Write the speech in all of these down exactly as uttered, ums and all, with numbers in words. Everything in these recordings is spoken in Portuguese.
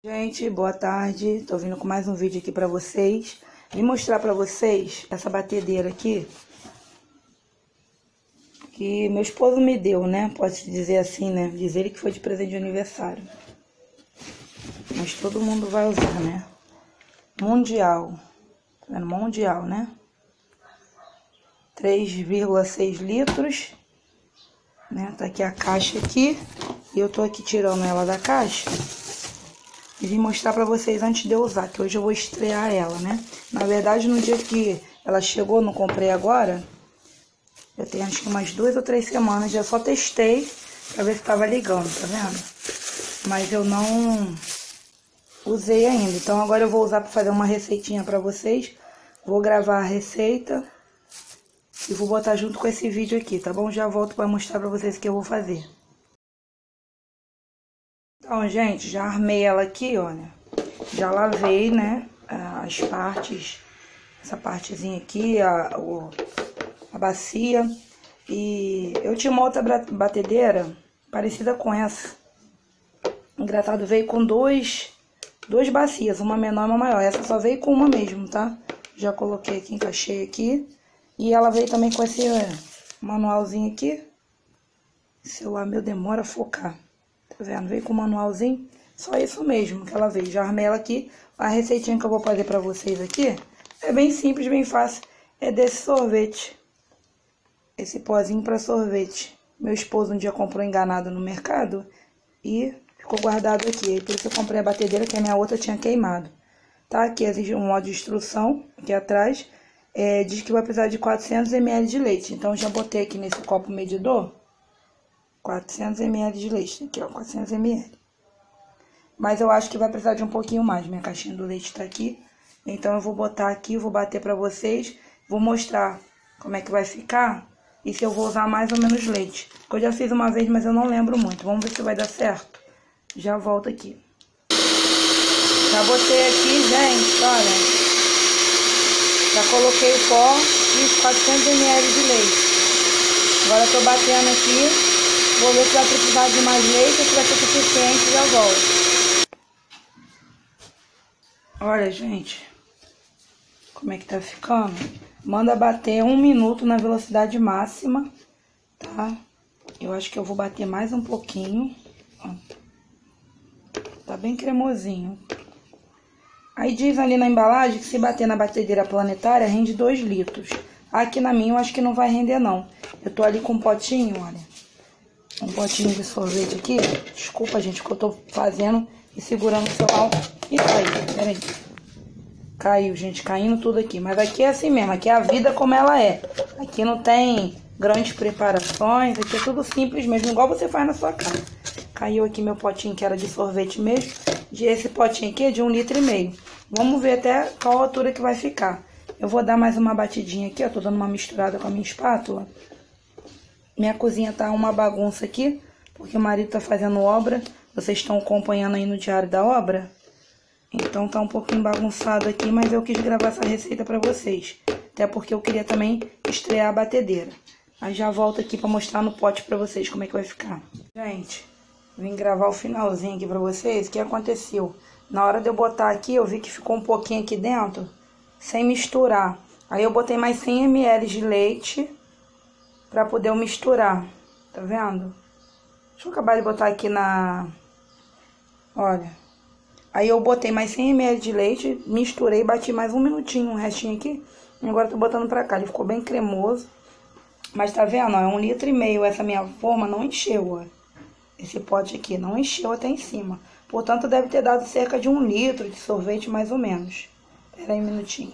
Gente, boa tarde. Tô vindo com mais um vídeo aqui pra vocês. Vim mostrar pra vocês essa batedeira aqui que meu esposo me deu, né? Pode dizer assim, né? Diz ele que foi de presente de aniversário. Mas todo mundo vai usar, né? Mundial. Tá vendo? Mundial, né? três vírgula seis litros. Né? Tá aqui a caixa aqui. E eu tô aqui tirando ela da caixa. E vim mostrar pra vocês antes de eu usar, que hoje eu vou estrear ela, né? Na verdade, no dia que ela chegou, não comprei agora. Eu tenho acho que umas duas ou três semanas, já só testei pra ver se tava ligando, tá vendo? Mas eu não usei ainda. Então agora eu vou usar pra fazer uma receitinha pra vocês. Vou gravar a receita e vou botar junto com esse vídeo aqui, tá bom? Já volto pra mostrar pra vocês o que eu vou fazer. Então, gente, já armei ela aqui, olha. Já lavei, né, as partes, essa partezinha aqui, a, o, a bacia. E eu tinha uma outra batedeira parecida com essa. Engraçado, veio com dois, duas bacias, uma menor e uma maior. Essa só veio com uma mesmo, tá? Já coloquei aqui, encaixei aqui. E ela veio também com esse manualzinho aqui. O celular meu demora a focar. Tá vendo? Veio com o manualzinho. Só isso mesmo que ela veio. Já armei ela aqui. A receitinha que eu vou fazer pra vocês aqui é bem simples, bem fácil. É desse sorvete. Esse pozinho pra sorvete. Meu esposo um dia comprou enganado no mercado e ficou guardado aqui. Aí por isso eu comprei a batedeira, que a minha outra tinha queimado. Tá? Aqui existe um modo de instrução aqui atrás. É, diz que vai precisar de quatrocentos mililitros de leite. Então já botei aqui nesse copo medidor quatrocentos mililitros de leite, aqui ó, quatrocentos mililitros. Mas eu acho que vai precisar de um pouquinho mais, minha caixinha do leite tá aqui. Então eu vou botar aqui, vou bater pra vocês, vou mostrar como é que vai ficar e se eu vou usar mais ou menos leite. Eu já fiz uma vez, mas eu não lembro muito. Vamos ver se vai dar certo. Já volto aqui. Já botei aqui, gente, olha. Já coloquei o pó e os quatrocentos mililitros de leite. Agora eu tô batendo aqui. Vou ver se vai precisar de mais leite ou se vai ser suficiente, já volto. Olha, gente, como é que tá ficando. Manda bater um minuto na velocidade máxima, tá? Eu acho que eu vou bater mais um pouquinho. Ó. Tá bem cremosinho. Aí diz ali na embalagem que se bater na batedeira planetária rende dois litros. Aqui na minha eu acho que não vai render não. Eu tô ali com um potinho, olha. Um potinho de sorvete aqui. Desculpa, gente, que eu tô fazendo e segurando o celular. Ih, caiu, peraí. Caiu, gente, caindo tudo aqui. Mas aqui é assim mesmo, aqui é a vida como ela é. Aqui não tem grandes preparações, aqui é tudo simples mesmo, igual você faz na sua casa. Caiu aqui meu potinho que era de sorvete mesmo. De esse potinho aqui é de um litro e meio. Vamos ver até qual altura que vai ficar. Eu vou dar mais uma batidinha aqui, ó. Tô dando uma misturada com a minha espátula. Minha cozinha tá uma bagunça aqui, porque o marido tá fazendo obra. Vocês estão acompanhando aí no diário da obra. Então tá um pouquinho bagunçado aqui, mas eu quis gravar essa receita pra vocês. Até porque eu queria também estrear a batedeira. Aí já volto aqui pra mostrar no pote pra vocês como é que vai ficar. Gente, vim gravar o finalzinho aqui pra vocês. O que aconteceu? Na hora de eu botar aqui, eu vi que ficou um pouquinho aqui dentro, sem misturar. Aí eu botei mais cem mililitros de leite pra poder eu misturar, tá vendo? Deixa eu acabar de botar aqui na... Olha. Aí eu botei mais cem mililitros de leite, misturei, bati mais um minutinho, um restinho aqui. E agora eu tô botando pra cá, ele ficou bem cremoso. Mas tá vendo, ó, é um litro e meio, essa minha forma não encheu, ó. Esse pote aqui não encheu até em cima. Portanto, deve ter dado cerca de um litro de sorvete, mais ou menos. Pera aí um minutinho.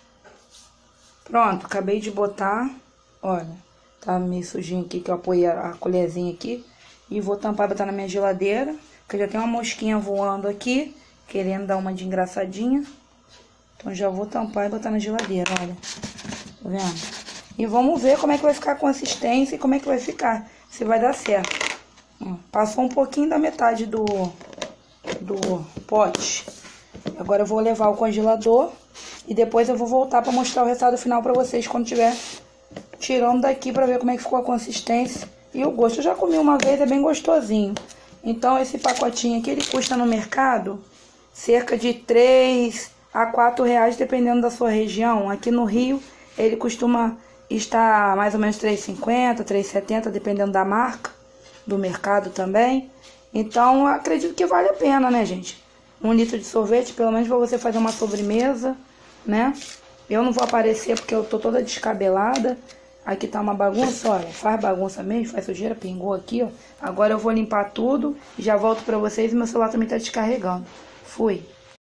Pronto, acabei de botar, olha. Tá meio sujinho aqui, que eu apoiei a colherzinha aqui. E vou tampar e botar na minha geladeira. Que já tem uma mosquinha voando aqui, querendo dar uma de engraçadinha. Então já vou tampar e botar na geladeira, olha. Tá vendo? E vamos ver como é que vai ficar a consistência e como é que vai ficar. Se vai dar certo. Ó, passou um pouquinho da metade do, do pote. Agora eu vou levar ao congelador. E depois eu vou voltar pra mostrar o resultado final pra vocês quando tiver tirando daqui pra ver como é que ficou a consistência e o gosto. Eu já comi uma vez, é bem gostosinho. Então esse pacotinho aqui, ele custa no mercado cerca de três a quatro reais, dependendo da sua região. Aqui no Rio, ele costuma estar mais ou menos três e cinquenta, três e setenta, dependendo da marca, do mercado também. Então, eu acredito que vale a pena, né, gente? Um litro de sorvete, pelo menos para você fazer uma sobremesa, né? Eu não vou aparecer porque eu tô toda descabelada. Aqui tá uma bagunça, olha, faz bagunça mesmo, faz sujeira, pingou aqui, ó. Agora eu vou limpar tudo e já volto pra vocês e meu celular também tá descarregando. Fui.